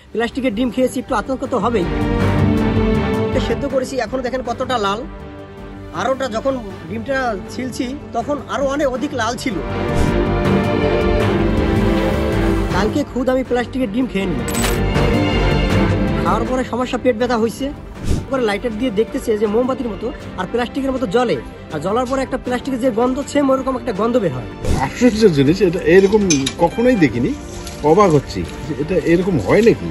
প্লাস্টিকের ডিম খেয়েছি, একটু আতঙ্ক তো হবেই। সেদ্ধ করেছি, এখন দেখেন কতটা লাল। আরোটা যখন ডিমটা ছিলছি তখন আরো অনেক অধিক লাল ছিল। কালকে খুদ আমি প্লাস্টিকের ডিম খেয়ে নিই, খাওয়ার পরে সমস্যা, পেট ব্যথা হয়েছে। পরে লাইটার দিয়ে দেখতেছে যে মোমবাতির মতো আর প্লাস্টিকের মতো জ্বলে, আর জ্বলার পরে একটা প্লাস্টিকের যে গন্ধ, সেম ওরকম একটা গন্ধ বের হয়। আশ্চর্যের জিনিস, এটা এরকম কখনোই দেখিনি, অবাক হচ্ছি এটা এরকম হয় নাকি।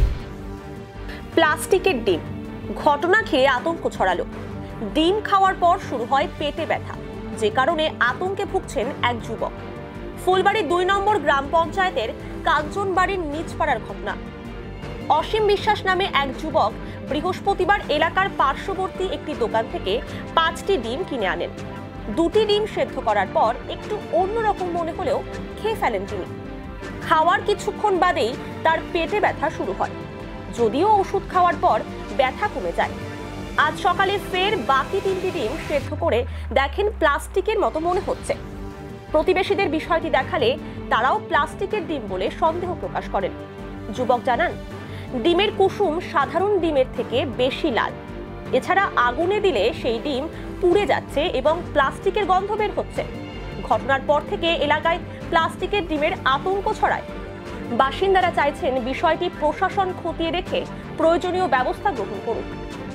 প্লাস্টিকের ডিম ঘটনা ঘিরে আতঙ্ক ছড়ালো। ডিম খাওয়ার পর শুরু হয় পেটে ব্যথা, যে কারণে আতঙ্কে ভুগছেন এক যুবক। ফুলবাড়ি ২ নম্বর গ্রাম পঞ্চায়েতের কাঞ্চনবাড়ির নিচপাড়ার ঘটনা। অসীম বিশ্বাস নামে এক যুবক বৃহস্পতিবার এলাকার পার্শ্ববর্তী একটি দোকান থেকে ৫টি ডিম কিনে আনেন। ২টি ডিম সেদ্ধ করার পর একটু অন্যরকম মনে হলেও খেয়ে ফেলেন তিনি। খাওয়ার কিছুক্ষণ বাদেই তার পেটে ব্যথা শুরু হয়, যদিও ওষুধ খাওয়ার পর ব্যথা কমে যায়। আজ সকালে ফের বাকি ৩টি ডিম সেদ্ধ করে দেখেন প্লাস্টিকের মতো মনে হচ্ছে। প্রতিবেশীদের বিষয়টি দেখালে তারাও প্লাস্টিকের ডিম বলে সন্দেহ প্রকাশ করেন। যুবক জানান, ডিমের কুসুম সাধারণ ডিমের থেকে বেশি লাল। এছাড়া আগুনে দিলে সেই ডিম পুড়ে যাচ্ছে এবং প্লাস্টিকের গন্ধ বের হচ্ছে। ঘটনার পর থেকে এলাকায় প্লাস্টিকের ডিমের আতঙ্ক ছড়ায়। বাসিন্দারা চাইছেন বিষয়টি প্রশাসন খতিয়ে দেখে প্রয়োজনীয় ব্যবস্থা গ্রহণ করুক।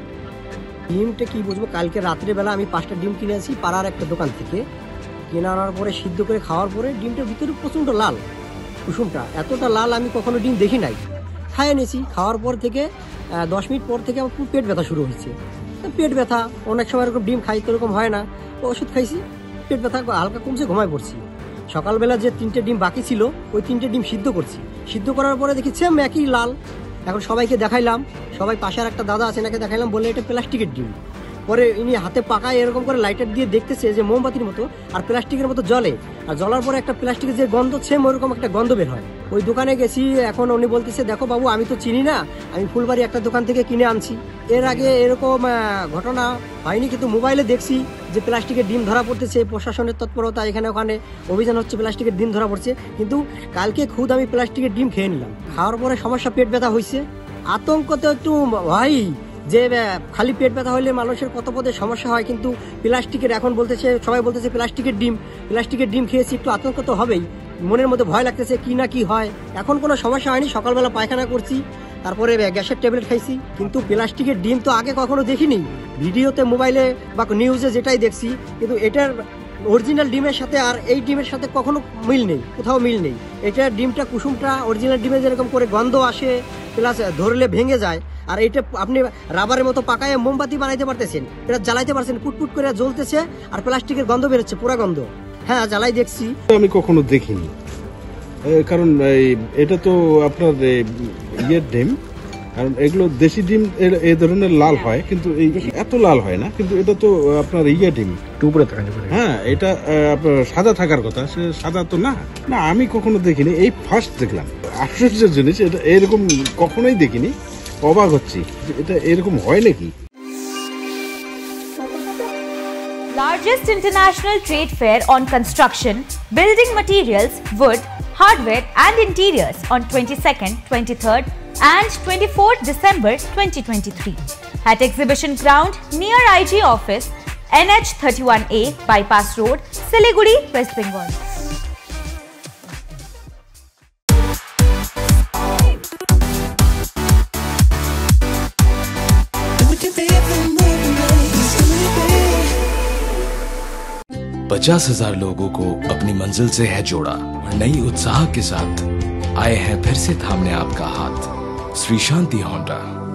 ডিমটা কি বুঝবো, কালকে রাত্রে বেলা আমি 5টা ডিম কিনেছি পাড়ার একটা দোকান থেকে। কিনে আনার পরে সিদ্ধ করে খাওয়ার পরে ডিমটার ভিতরে প্রচণ্ড লাল, কুসুমটা এতটা লাল আমি কখনো ডিম দেখি নাই। খাইয়ে নিয়েছি, খাওয়ার পর থেকে 10 মিনিট পর থেকে আমার পেট ব্যথা শুরু হয়েছে। পেট ব্যথা অনেক সময় এরকম ডিম খাই তো এরকম হয় না, ওষুধ খাইছি, পেট ব্যথা হালকা কমছে, ঘুমায় পড়ছি। সকালবেলা যে 3টে ডিম বাকি ছিল ওই 3টে ডিম সিদ্ধ করছি, সিদ্ধ করার পরে দেখি সেম একই লাল। এখন সবাইকে দেখাইলাম, সবাই পাশের একটা দাদা আছে নাকি দেখাইলাম, বলে এটা প্লাস্টিকের ডিম। পরে ইনি হাতে পাকায় এরকম করে লাইটার দিয়ে দেখতেছে যে মোমবাতির মতো আর প্লাস্টিকের মতো জ্বলে, আর জ্বলার পরে একটা প্লাস্টিকের যে গন্ধ, সেম ওরকম একটা গন্ধ বের হয়। ওই দোকানে গেছি, এখন উনি বলতেছে, দেখো বাবু আমি তো চিনি না, আমি ফুলবাড়ি একটা দোকান থেকে কিনে আনছি। এর আগে এরকম ঘটনা হয়নি, কিন্তু মোবাইলে দেখছি যে প্লাস্টিকের ডিম ধরা পড়তেছে, প্রশাসনের তৎপরতা, এখানে ওখানে অভিযান হচ্ছে, প্লাস্টিকের ডিম ধরা পড়ছে। কিন্তু কালকে খুদ আমি প্লাস্টিকের ডিম খেয়ে নিলাম, খাওয়ার পরে সমস্যা, পেট ব্যথা হয়েছে। আতঙ্ক তো একটু হয় যে খালি পেট ব্যথা হলে মানুষের কত পদে সমস্যা হয়, কিন্তু প্লাস্টিকের এখন বলতেছে, সবাই বলতেছে প্লাস্টিকের ডিম খেয়েছি, একটু আতঙ্ক তো হবেই। মনের মধ্যে ভয় লাগতেছে কি না কি হয়। এখন কোনো সমস্যা হয়নি, সকালবেলা পায়খানা করছি, তারপরে গ্যাসের ট্যাবলেট খাইছি। কিন্তু প্লাস্টিকের ডিম তো আগে কখনো দেখিনি, ভিডিওতে, মোবাইলে বা নিউজে যেটাই দেখছি, কিন্তু এটার অরিজিনাল ডিমের সাথে আর এই ডিমের সাথে কখনো মিল নেই, কোথাও মিল নেই। এটার ডিমটা, কুসুমটা অরিজিনাল ডিমে যেরকম করে গন্ধ আসে, প্লাস ধরলে ভেঙে যায়, আর এটা আপনি রাবারের মতো পাকায় মোমবাতি বানাইতে পারতেছেন, এটা জ্বালাইতে পারছেন, পুটপুট করে জ্বলতেছে, আর প্লাস্টিকের গন্ধ বেরোচ্ছে, পুরা গন্ধ। হ্যাঁ, জ্বালাই দেখছি। আমি কখনো দেখিনি, কারণ এটা তো আপনার ইয়ের ডিম, কারণ এগুলো দেশি ডিম এই ধরনের লাল হয়, কিন্তু এই এত লাল হয় না, কিন্তু এটা তো আপনার ইয়ে ডিম, উপরে থাকা। হ্যাঁ, এটা আপনার সাদা থাকার কথা, সে সাদা তো না। না, আমি কখনো দেখিনি, এই ফার্স্ট দেখলাম। আশ্চর্যের জিনিস, এটা এরকম কখনোই দেখিনি, অবাক হচ্ছি এটা এরকম হয় নাকি। Largest international trade fair on construction, building materials, wood, hardware and interiors on 22nd, 23rd and 24th December 2023 at Exhibition Ground near IG Office, NH 31A, Bypass Road, Siliguri, West Bengal. $50,000 लोगों को अपनी मंजिल से है जोड़ा और नई उत्साह के साथ आए हैं फिर से थामने आपका हाथ। श्री शांति होंडा।